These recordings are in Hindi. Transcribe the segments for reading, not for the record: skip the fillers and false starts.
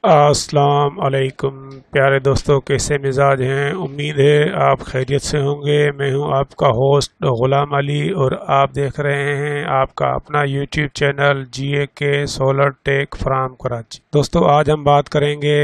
अस्सलाम वालेकुम प्यारे दोस्तों, कैसे मिजाज हैं। उम्मीद है आप खैरियत से होंगे। मैं हूं आपका होस्ट गुलाम अली और आप देख रहे हैं आपका अपना YouTube channel GAK solar tech from Karachi. दोस्तों, आज हम बात करेंगे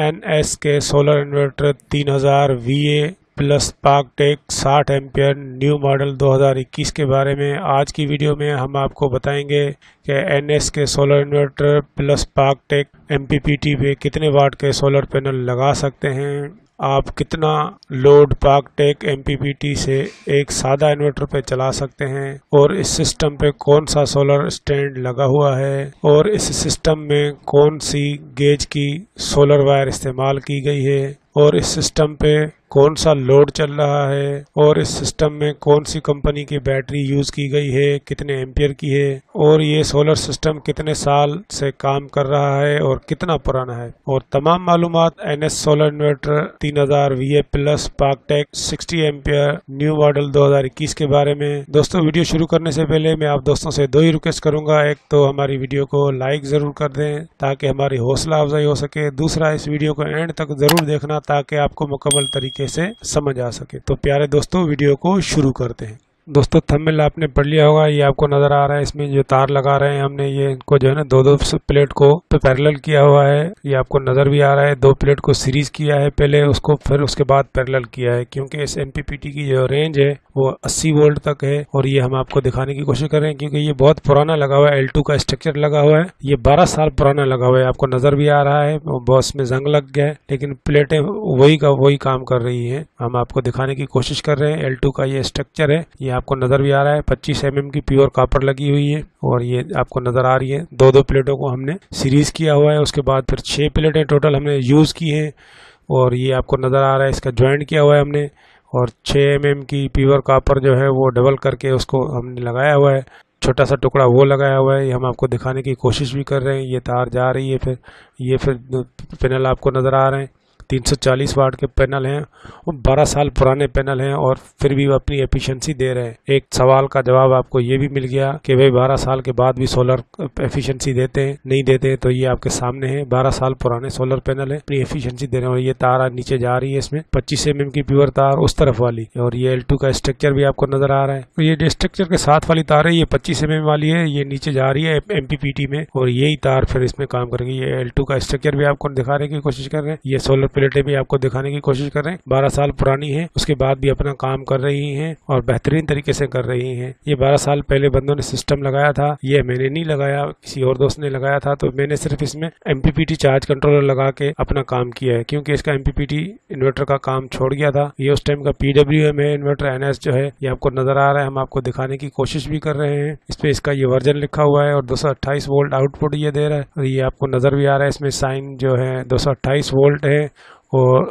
NS के solar inverter 3000 VA plus Paktech 60 ampere new model 2021 के बारे में। आज की वीडियो में हम आपको बताएंगे कि NS के solar inverter plus Paktech MPPT पे कितने वाट के सोलर पैनल लगा सकते हैं, आप कितना लोड पाकटेक MPPT से एक सादा इन्वर्टर पे चला सकते हैं, और इस सिस्टम पे कौन सा सोलर स्टैंड लगा हुआ है, और इस सिस्टम में कौन सी गेज की सोलर वायर इस्तेमाल की गई है, और इस सिस्टम पे कौन सा लोड चल रहा है, और इस सिस्टम में कौन सी कंपनी की बैटरी यूज की गई है, कितने एम्पियर की है, और ये सोलर सिस्टम कितने साल से काम कर रहा है और कितना पुराना है, और तमाम मालूमात NS solar inverter 3000 VA plus Paktech 60 ampere new model 2021 के बारे में। दोस्तों, वीडियो शुरू करने से पहले मैं आप दोस्तों से दो ही रिक्वेस्ट करूंगा। एक तो हमारी वीडियो को लाइक जरूर कर दें ताकि हमारी हौसला अफजाई हो सके। दूसरा, इस वीडियो को एंड तक जरूर देखना ताकि आपको मुकम्मल तरीके से समझ आ सके। तो प्यारे दोस्तों, वीडियो को शुरू करते हैं। दोस्तों, थंबनेल आपने पढ़ लिया होगा, ये आपको नजर आ रहा है। इसमें जो तार लगा रहे हैं हमने, ये इनको जो है ना दो प्लेट को पैरेलल किया हुआ है। ये आपको नजर भी आ रहा है। दो प्लेट को सीरीज किया है पहले, उसको फिर उसके बाद पैरेलल किया है, क्योंकि इस MPPT की जो रेंज है वो 80 वोल्ट तक है। और ये हम आपको दिखाने की कोशिश कर रहे हैं क्योंकि ये बहुत पुराना लगा हुआ है। L2 का स्ट्रक्चर लगा हुआ है, ये 12 साल पुराना लगा हुआ है। आपको नजर भी आ रहा है, बॉस में जंग लग गया है, लेकिन प्लेटें वही काम कर रही है। हम आपको दिखाने की कोशिश कर रहे हैं। L2 का ये स्ट्रक्चर है, ये आपको नजर भी आ रहा है। 25 mm की प्योर कॉपर लगी हुई है, और ये आपको नजर आ रही है। दो प्लेटों को हमने सीरीज किया हुआ है। उसके बाद फिर 6 प्लेटें टोटल हमने यूज की हैं, और ये आपको नजर आ रहा है। इसका ज्वाइंट किया हुआ है हमने, और 6 mm की प्योर कॉपर जो है वो डबल करके उसको हमने लगाया हुआ है। छोटा सा टुकड़ा वो लगाया हुआ है। ये हम आपको दिखाने की कोशिश भी कर रहे हैं। ये तार जा रही है, फिर पैनल आपको नजर आ रहे हैं। 340 वाट के पैनल हैं, और 12 साल पुराने पैनल हैं, और फिर भी वो अपनी एफिशिएंसी दे रहे हैं। एक सवाल का जवाब आपको ये भी मिल गया कि भाई 12 साल के बाद भी सोलर एफिशिएंसी देते हैं, नहीं देते। तो ये आपके सामने है, 12 साल पुराने सोलर पैनल है, अपनी एफिशिएंसी दे रहे हैं। और ये तार नीचे जा रही है, इसमें 25 mm की प्योर तार उस तरफ वाली, और ये L2 का स्ट्रक्चर भी आपको नजर आ रहा है। तो ये स्ट्रक्चर के साथ वाली तार है, ये 25 mm वाली है, ये नीचे जा रही है MPPT में, और यही तार फिर इसमें काम करेगी। ये L2 का स्ट्रक्चर भी आपको दिखाने की कोशिश कर रहे हैं। ये सोलर प्लेटें भी आपको दिखाने की कोशिश कर रहे हैं। 12 साल पुरानी है, उसके बाद भी अपना काम कर रही हैं, और बेहतरीन तरीके से कर रही हैं। ये 12 साल पहले बंदों ने सिस्टम लगाया था, ये मैंने नहीं लगाया, किसी और दोस्त ने लगाया था। तो मैंने सिर्फ इसमें MPPT चार्ज कंट्रोलर लगा के अपना काम किया है, क्योंकि इसका MPPT इन्वर्टर का काम छोड़ गया था। ये उस टाइम का PWM है इन्वर्टर। NS जो है ये आपको नजर आ रहा है। हम आपको दिखाने की कोशिश भी कर रहे हैं। इस पे इसका ये वर्जन लिखा हुआ है, और 228 वोल्ट आउटपुट ये दे रहा है, और ये आपको नजर भी आ रहा है। इसमें साइन जो है 228 वोल्ट है, और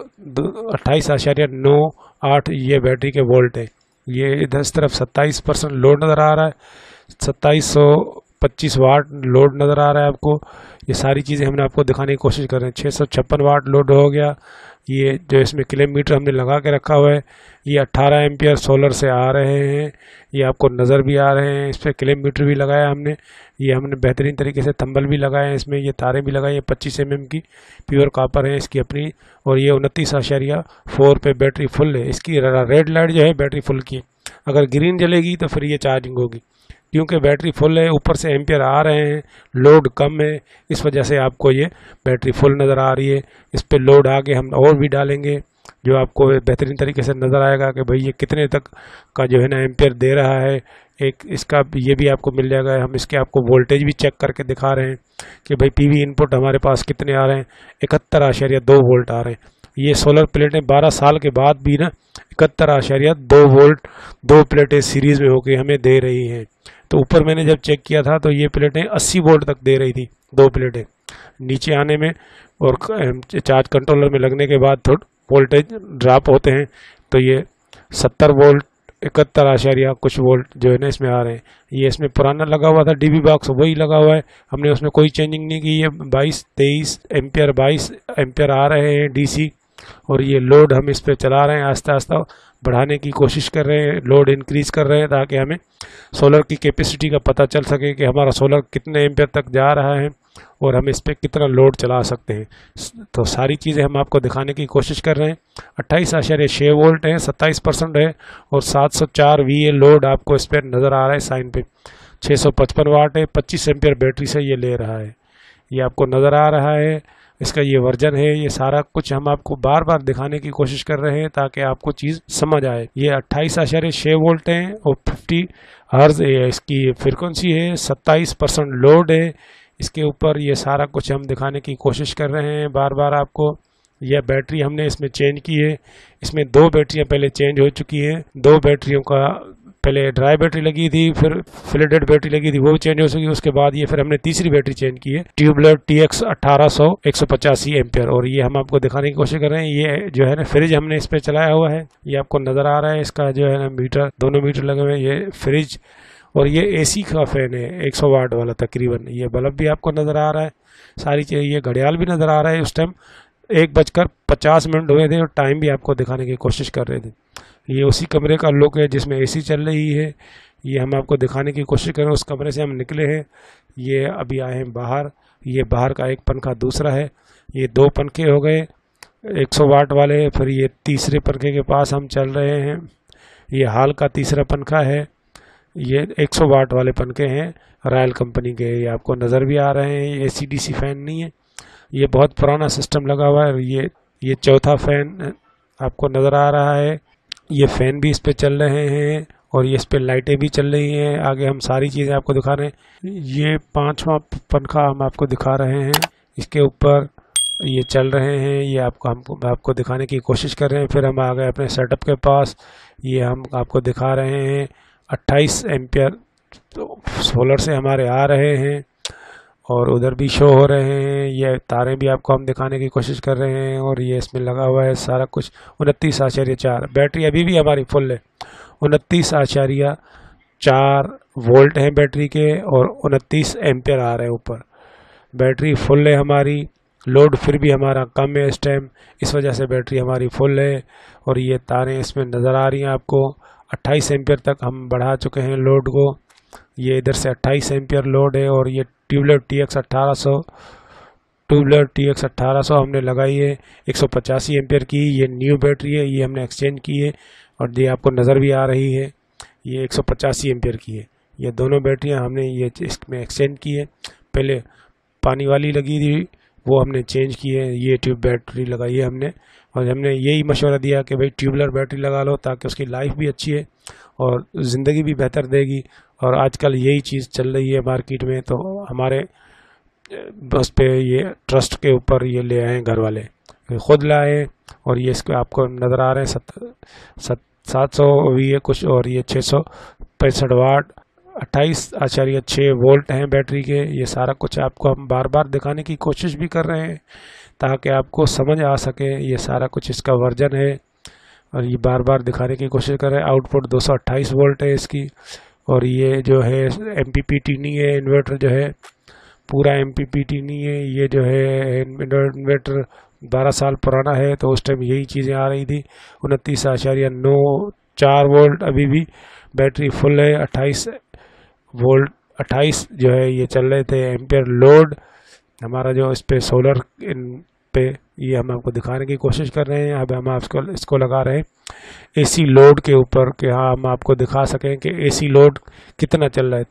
28.98 ये बैटरी के वोल्ट है। ये इधर इस तरफ 27% लोड नज़र आ रहा है, 2725 वाट लोड नज़र आ रहा है आपको। ये सारी चीज़ें हमने आपको दिखाने की कोशिश कर रहे हैं। 656 वाट लोड हो गया। ये जो इसमें किलोमीटर हमने लगा के रखा हुआ है, ये 18 एम्पियर सोलर से आ रहे हैं, ये आपको नज़र भी आ रहे हैं। इस पर किलोमीटर भी लगाया हमने, ये हमने बेहतरीन तरीके से थंबल भी लगाए हैं। इसमें ये तारें भी लगाई हैं, 25 mm की प्योर कॉपर है इसकी अपनी, और ये 29.4 पे बैटरी फुल है। इसकी रेड लाइट जो है बैटरी फुल की, अगर ग्रीन जलेगी तो फिर ये चार्जिंग होगी। क्योंकि बैटरी फुल है, ऊपर से एम्पियर आ रहे हैं, लोड कम है, इस वजह से आपको ये बैटरी फुल नज़र आ रही है। इस पे लोड आगे हम और भी डालेंगे, जो आपको बेहतरीन तरीके से नज़र आएगा कि भाई ये कितने तक का जो है ना एम्पियर दे रहा है। एक इसका ये भी आपको मिल जाएगा। हम इसके आपको वोल्टेज भी चेक करके दिखा रहे हैं कि भाई PV इनपुट हमारे पास कितने आ रहे हैं। 71.2 वोल्ट आ रहे हैं। ये सोलर प्लेटें 12 साल के बाद भी ना 71.2 वोल्ट दो प्लेटें सीरीज में होकर हमें दे रही हैं। तो ऊपर मैंने जब चेक किया था तो ये प्लेटें 80 वोल्ट तक दे रही थी, दो प्लेटें। नीचे आने में और चार्ज कंट्रोलर में लगने के बाद थोड़ा वोल्टेज ड्रॉप होते हैं, तो ये 70 वोल्ट 71 कुछ वोल्ट जो है ना इसमें आ रहे हैं। ये इसमें पुराना लगा हुआ था DB बॉक्स, वही लगा हुआ है, हमने उसमें कोई चेंजिंग नहीं की। ये 22-23 एम्पियर 22 एम्पियर आ रहे हैं DC, और ये लोड हम इस पर चला रहे हैं, आस्ता आस्ता बढ़ाने की कोशिश कर रहे हैं, लोड इंक्रीज कर रहे हैं, ताकि हमें सोलर की कैपेसिटी का पता चल सके कि हमारा सोलर कितने एम्पियर तक जा रहा है। और हम इस पर कितना लोड चला सकते हैं। तो सारी चीज़ें हम आपको दिखाने की कोशिश कर रहे हैं। 28.6 वोल्ट है, 27% है और 704 VA लोड आपको इस पर नज़र आ रहा है साइन पे। 655 वाट है, 25 एम्पियर बैटरी से ये ले रहा है, ये आपको नज़र आ रहा है। इसका ये वर्जन है, ये सारा कुछ हम आपको बार बार दिखाने की कोशिश कर रहे हैं ताकि आपको चीज़ समझ आए। ये 28.6 वोल्ट है और 50 हर्ज है इसकी फ्रिक्वेंसी है, 27% लोड है इसके ऊपर। ये सारा कुछ हम दिखाने की कोशिश कर रहे हैं बार बार आपको। यह बैटरी हमने इसमें चेंज की है, इसमें 2 बैटरियां पहले चेंज हो चुकी हैं। 2 बैटरियों का पहले ड्राई बैटरी लगी थी, फिर फ्लडेड बैटरी लगी थी, वो भी चेंज हो चुकी। उसके बाद ये फिर हमने तीसरी बैटरी चेंज की है, ट्यूबलर TX 1800 185 एम्पियर। और ये हम आपको दिखाने की कोशिश कर रहे हैं। ये जो है ना फ्रिज हमने इस पर चलाया हुआ है, ये आपको नज़र आ रहा है। इसका जो है ना मीटर, दोनों मीटर लगे हुए हैं। ये फ्रिज और ये AC का फैन है 100 वाट वाला तकरीबन। ये बल्ब भी आपको नज़र आ रहा है, सारी चीज़ें। ये घड़ियाल भी नज़र आ रहा है। उस टाइम 1:50 हुए थे और टाइम भी आपको दिखाने की कोशिश कर रहे थे। ये उसी कमरे का लुक है जिसमें AC चल रही है, ये हम आपको दिखाने की कोशिश कर रहे हैं। उस कमरे से हम निकले हैं, ये अभी आए हैं बाहर। ये बाहर का एक पंखा दूसरा है, ये 2 पंखे हो गए 100 वाट वाले। फिर ये तीसरे पंखे के पास हम चल रहे हैं, ये हाल का तीसरा पंखा है। ये 100 वाट वाले पंखे हैं रॉयल कंपनी के, ये आपको नज़र भी आ रहे हैं। ये AC/DC फैन नहीं है, ये बहुत पुराना सिस्टम लगा हुआ है। ये चौथा फैन आपको नज़र आ रहा है। ये फ़ैन भी इस पे चल रहे हैं और ये इस पे लाइटें भी चल रही हैं। आगे हम सारी चीज़ें आपको दिखा रहे हैं। ये 5वां पंखा हम आपको दिखा रहे हैं, इसके ऊपर ये चल रहे हैं। ये आपको दिखाने की कोशिश कर रहे हैं। फिर हम आ गए अपने सेटअप के पास, ये हम आपको दिखा रहे हैं। 28 एम्पियर सोलर से हमारे आ रहे हैं और उधर भी शो हो रहे हैं। ये तारें भी आपको हम दिखाने की कोशिश कर रहे हैं और ये इसमें लगा हुआ है सारा कुछ। 29.4 बैटरी अभी भी हमारी फुल है, 29.4 वोल्ट है बैटरी के और 29 एम्पियर आ रहे हैं ऊपर। बैटरी फुल है हमारी, लोड फिर भी हमारा कम है इस टाइम, इस वजह से बैटरी हमारी फुल है। और ये तारें इसमें नज़र आ रही हैं आपको। 28 एम्पियर तक हम बढ़ा चुके हैं लोड को। ये इधर से 28 एम्पियर लोड है और ये ट्यूबलर TX 1800 हमने लगाई है 185 एम्पियर की। ये न्यू बैटरी है, ये हमने एक्सचेंज की है और ये आपको नज़र भी आ रही है, ये 185 एम्पियर की है। ये दोनों बैटरियां हमने ये इसमें एक्सचेंज की है। पहले पानी वाली लगी थी, वो हमने चेंज की है, ये ट्यूब बैटरी लगाई है हमने। और हमने यही मशवरा दिया कि भाई ट्यूबलर बैटरी लगा लो ताकि उसकी लाइफ भी अच्छी है और ज़िंदगी भी बेहतर देगी। और आजकल यही चीज़ चल रही है मार्केट में, तो हमारे बस पे ये ट्रस्ट के ऊपर ये ले आए घर वाले, ख़ुद लाए। और ये इसको आपको नज़र आ रहे हैं 700 VA कुछ और ये 665 वाट 28.6 वोल्ट हैं बैटरी के। ये सारा कुछ आपको हम बार बार दिखाने की कोशिश भी कर रहे हैं ताकि आपको समझ आ सके। ये सारा कुछ इसका वर्जन है और ये बार बार दिखाने की कोशिश कर रहे हैं। आउटपुट 228 वोल्ट है इसकी। और ये जो है MPPT नहीं है, इन्वर्टर जो है पूरा MPPT नहीं है। ये जो है इन्वर्टर 12 साल पुराना है, तो उस टाइम यही चीज़ें आ रही थी। 29.94 वोल्ट अभी भी बैटरी फुल है। 28 जो है ये चल रहे थे एम्पियर लोड हमारा जो इस पे सोलर इन पे, ये हम आपको दिखाने की कोशिश कर रहे हैं। अब हम आपको इसको लगा रहे हैं AC लोड के ऊपर कि हाँ हम आपको दिखा सकें कि AC लोड कितना चल रहा है।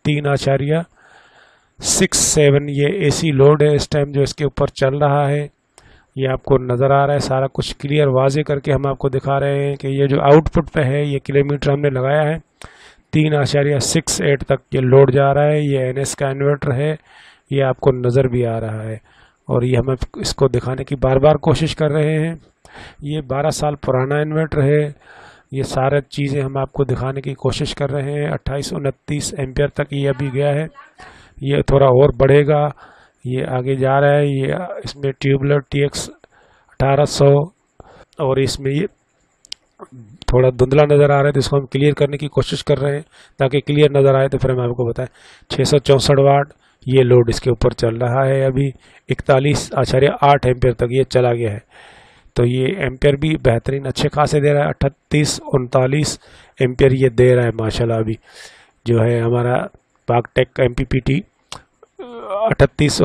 3.67 ये AC लोड है इस टाइम जो इसके ऊपर चल रहा है। ये आपको नज़र आ रहा है, सारा कुछ क्लियर वाजे करके हम आपको दिखा रहे हैं कि ये जो आउटपुट पे है ये किलोमीटर हमने लगाया है। 3.68 तक ये लोड जा रहा है। ये NS का इन्वर्टर है, ये आपको नज़र भी आ रहा है और ये हम इसको दिखाने की बार बार कोशिश कर रहे हैं। ये 12 साल पुराना इन्वर्टर है। ये सारे चीज़ें हम आपको दिखाने की कोशिश कर रहे हैं। 28-29 एम्पियर तक ये अभी गया है, ये थोड़ा और बढ़ेगा, ये आगे जा रहा है। ये इसमें ट्यूबलर TX 1800 और इसमें ये थोड़ा धुंधला नज़र आ रहा है, तो इसको हम क्लियर करने की कोशिश कर रहे हैं ताकि क्लियर नज़र आए। तो फिर हम आपको बताएं 664 वाट ये लोड इसके ऊपर चल रहा है अभी। 41.8 एम्पियर तक ये चला गया है, तो ये एम्पियर भी बेहतरीन अच्छे खासे दे रहा है। 38-39 एम्पियर ये दे रहा है माशाल्लाह। अभी जो है हमारा पाकटेक MPPT 38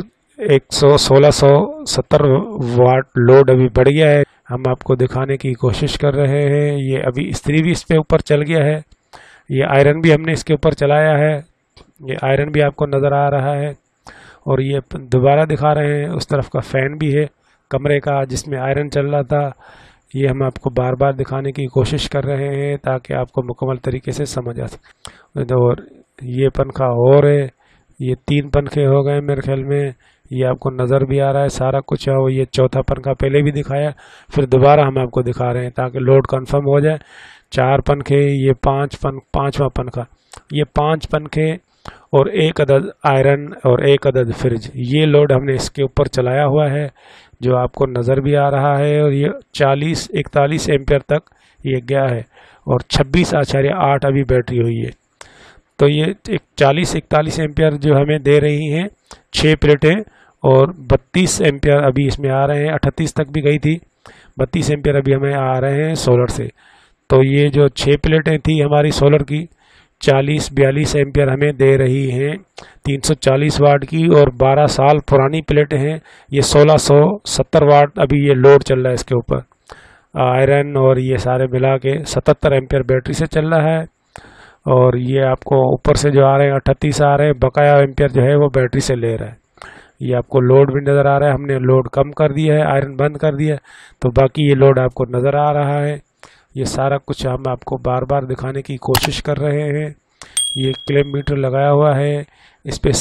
1670 वाट लोड अभी बढ़ गया है। हम आपको दिखाने की कोशिश कर रहे हैं। ये अभी इस्त्री भी इस पे ऊपर चल गया है, ये आयरन भी हमने इसके ऊपर चलाया है, ये आयरन भी आपको नज़र आ रहा है। और ये दोबारा दिखा रहे हैं, उस तरफ का फ़ैन भी है कमरे का जिसमें आयरन चल रहा था। ये हम आपको बार बार दिखाने की कोशिश कर रहे हैं ताकि आपको मुकम्मल तरीके से समझ आ सके। और ये पंखा और है, ये 3 पंखे हो गए मेरे ख्याल में, ये आपको नज़र भी आ रहा है सारा कुछ है। और ये चौथा पंखा पहले भी दिखाया, फिर दोबारा हम आपको दिखा रहे हैं ताकि लोड कंफर्म हो जाए। 4 पंखे, ये 5वां पंखा, ये 5 पंखे और 1 अदद आयरन और 1 अदद फ्रिज, ये लोड हमने इसके ऊपर चलाया हुआ है जो आपको नज़र भी आ रहा है। और ये 40-41 एम्पियर तक ये गया है और 26.8 अभी बैटरी हुई है। तो ये 40-41 एम्पियर जो हमें दे रही हैं 6 प्लेटें, और 32 एम्पियर अभी इसमें आ रहे हैं। 38 तक भी गई थी, 32 एम्पियर अभी हमें आ रहे हैं सोलर से। तो ये जो 6 प्लेटें थी हमारी सोलर की 40-42 एम्पियर हमें दे रही हैं 340 वाट की, और 12 साल पुरानी प्लेटें हैं। ये 1670 वाट अभी ये लोड चल रहा है इसके ऊपर, आयरन और ये सारे मिला के 77 एम्पियर बैटरी से चल रहा है। और ये आपको ऊपर से जो आ रहे हैं 38 आ रहे हैं, बकाया एम्पियर जो है वो बैटरी से ले रहा है। ये आपको लोड भी नज़र आ रहा है, हमने लोड कम कर दिया है, आयरन बंद कर दिया है, तो बाकी ये लोड आपको नज़र आ रहा है। ये सारा कुछ हम आपको बार बार दिखाने की कोशिश कर रहे हैं। ये क्लेम मीटर लगाया हुआ है, इस पे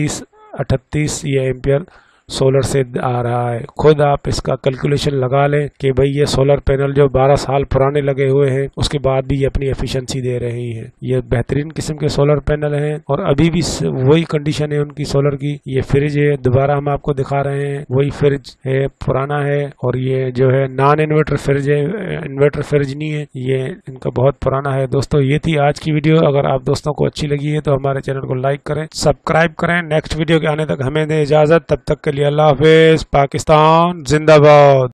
37-38 ये एम्पियर सोलर से आ रहा है। खुद आप इसका कैलकुलेशन लगा लें कि भाई ये सोलर पैनल जो 12 साल पुराने लगे हुए हैं उसके बाद भी ये अपनी एफिशिएंसी दे रही है। ये बेहतरीन किस्म के सोलर पैनल हैं और अभी भी वही कंडीशन है उनकी सोलर की। ये फ्रिज है, दोबारा हम आपको दिखा रहे हैं, वही फ्रिज है, पुराना है। और ये जो है नॉन इन्वर्टर फ्रिज है, इन्वर्टर फ्रिज नहीं है, ये इनका बहुत पुराना है। दोस्तों ये थी आज की वीडियो। अगर आप दोस्तों को अच्छी लगी है तो हमारे चैनल को लाइक करें, सब्सक्राइब करें। नेक्स्ट वीडियो के आने तक हमें दें इजाज़त, तब तक के लिए अल्लाह हाफिज़। पाकिस्तान जिंदाबाद।